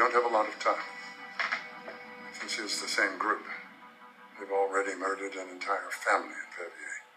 don't have a lot of time. This is the same group. They've already murdered an entire family in Verviers.